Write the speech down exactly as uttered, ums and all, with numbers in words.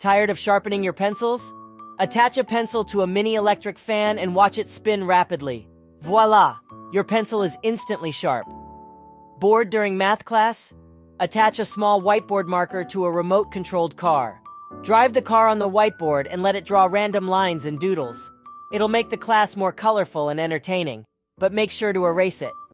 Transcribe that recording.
Tired of sharpening your pencils? Attach a pencil to a mini electric fan and watch it spin rapidly. Voila! Your pencil is instantly sharp. Bored during math class? Attach a small whiteboard marker to a remote-controlled car. Drive the car on the whiteboard and let it draw random lines and doodles. It'll make the class more colorful and entertaining, but make sure to erase it.